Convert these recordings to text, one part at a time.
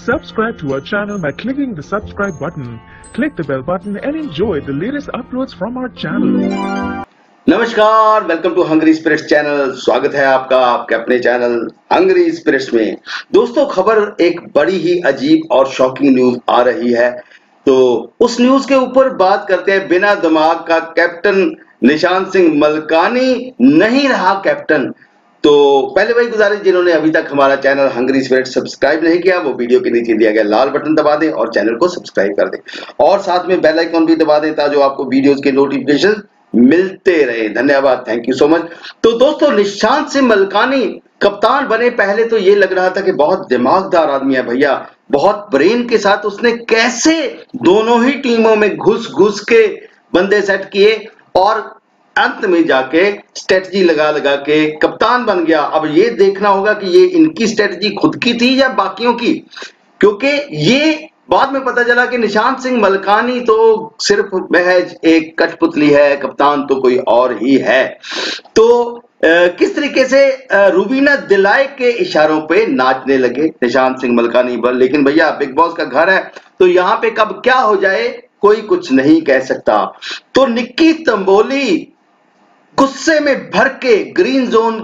Subscribe to our channel by clicking the subscribe button. Click the bell button and enjoy the latest uploads from our channel. नमस्कार, welcome to Hungry Spirits channel. स्वागत है आपका आपके अपने channel hungry spirits में। दोस्तों, खबर एक बड़ी ही अजीब और शॉकिंग न्यूज आ रही है, तो उस न्यूज के ऊपर बात करते हैं। बिना दिमाग का कैप्टन निशांत सिंह मलकानी नहीं रहा कैप्टन। तो पहले वही गुजारिश, जिन्होंने अभी तक हमारा चैनल हंग्री स्पिरिट सब्सक्राइब नहीं किया, वो वीडियो के नीचे दिया गया लाल बटन दबा दें और चैनल को सब्सक्राइब कर दें और साथ में बेल आइकन भी दबा दें ताकि आपको वीडियोस के नोटिफिकेशन मिलते रहे। धन्यवाद, थैंक यू सो मच। तो दोस्तों, निशांत सिंह मलकानी कप्तान बने, पहले तो ये लग रहा था कि बहुत दिमागदार आदमी है भैया, बहुत ब्रेन के साथ उसने कैसे दोनों ही टीमों में घुस घुस के बंदे सेट किए और अंत में जाके स्ट्रेटजी लगा लगा के कप्तान बन गया। अब ये देखना होगा कि ये इनकी स्ट्रेटजी खुद की थी या बाकियों की, क्योंकि ये बाद में पता चला कि निशांत सिंह मलकानी तो सिर्फ महज एक कठपुतली है, कप्तान तो कोई और ही है। तो किस तरीके से रूबीना दिलाए के इशारों पे नाचने लगे निशांत सिंह मलकानी पर। लेकिन भैया, बिग बॉस का घर है, तो यहाँ पे कब क्या हो जाए कोई कुछ नहीं कह सकता। तो निक्की तंबोली गुस्से में भर के ग्रीन जोन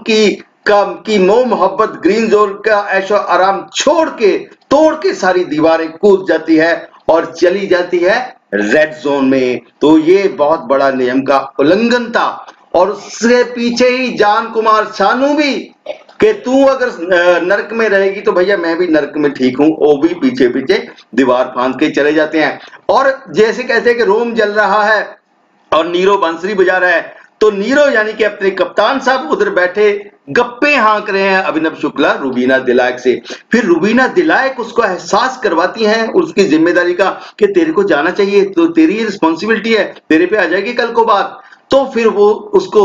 की मोह मोहब्बत, ग्रीन जोन का ऐशो आराम छोड़ के तोड़ के सारी दीवारें कूद जाती है और चली जाती है रेड जोन में। तो ये बहुत बड़ा नियम का उल्लंघन था और उसके पीछे ही जान कुमार सानू भी कि तू अगर नरक में रहेगी तो भैया मैं भी नरक में ठीक हूं, वो भी पीछे पीछे दीवार फांद के चले जाते हैं। और जैसे कहते हैं कि रोम जल रहा है और नीरो बांसुरी बजा रहा है, तो नीरो यानी कि अपने कप्तान साहब उधर बैठे गप्पे हाँक रहे हैं अभिनव शुक्ला रूबीना दिलायक से। फिर रूबीना दिलायक उसको एहसास करवाती हैं उसकी जिम्मेदारी का कि तेरे को जाना चाहिए, तो तेरी रिस्पॉन्सिबिलिटी है, तेरे पे आ जाएगी कल को बात। तो फिर वो उसको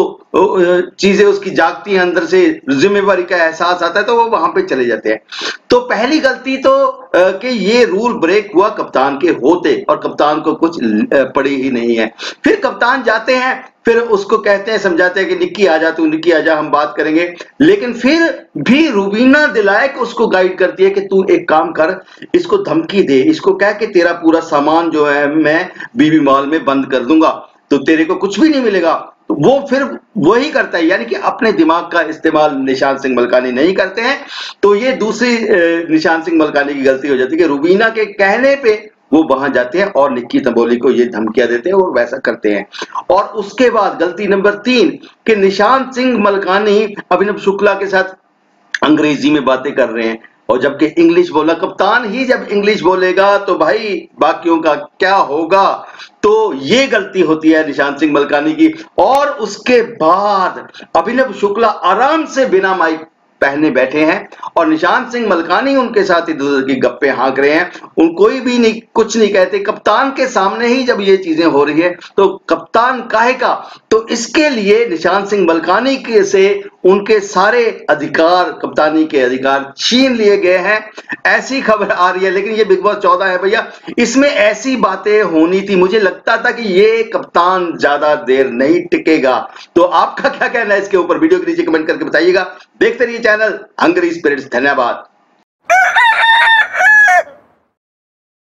चीजें उसकी जागती हैं, अंदर से जिम्मेवारी का एहसास आता है, तो वो वहां पे चले जाते हैं। तो पहली गलती तो कि ये रूल ब्रेक हुआ कप्तान के होते और कप्तान को कुछ पड़ी ही नहीं है। फिर कप्तान जाते हैं, फिर उसको कहते हैं, समझाते हैं कि निक्की आ जा, तू निक्की आ जा, हम बात करेंगे। लेकिन फिर भी रूबीना दिलायक उसको गाइड करती है कि तू एक काम कर, इसको धमकी दे, इसको कह के तेरा पूरा सामान जो है मैं बीबी मॉल में बंद कर दूंगा, तो तेरे को कुछ भी नहीं मिलेगा। तो वो फिर वही करता है, यानी कि अपने दिमाग का इस्तेमाल निशांत सिंह मलकानी नहीं करते हैं। तो ये दूसरी निशांत सिंह मलकानी की गलती हो जाती है कि रूबीना के कहने पे वो वहां जाते हैं और निक्की तंबोली को ये धमकियां देते हैं और वैसा करते हैं। और उसके बाद गलती नंबर 3 कि निशांत सिंह मलकानी अभिनव शुक्ला के साथ अंग्रेजी में बातें कर रहे हैं और जबकि इंग्लिश बोला, कप्तान ही जब इंग्लिश बोलेगा तो भाई बाकियों का क्या होगा। तो ये गलती होती है निशांत सिंह मलकानी की। और उसके बाद अभिनव शुक्ला आराम से बिना माइक पहने बैठे हैं और निशांत सिंह मलकानी उनके साथ इधर उधर की गप्पे हाँक रहे हैं, उन कोई भी नहीं कुछ नहीं कहते। कप्तान के सामने ही जब ये चीजें हो रही है तो कप्तान काहे का, तो इसके लिए निशांत सिंह मलकानी के से उनके सारे अधिकार, कप्तानी के अधिकार छीन लिए गए हैं, ऐसी खबर आ रही है। लेकिन ये बिग बॉस 14 है भैया, इसमें ऐसी बातें होनी थी। मुझे लगता था कि ये कप्तान ज्यादा देर नहीं टिकेगा। तो आपका क्या कहना है इसके ऊपर, वीडियो के नीचे कमेंट करके बताइएगा। देखते रहिए चैनल हंग्री स्पिरिट्स। धन्यवाद।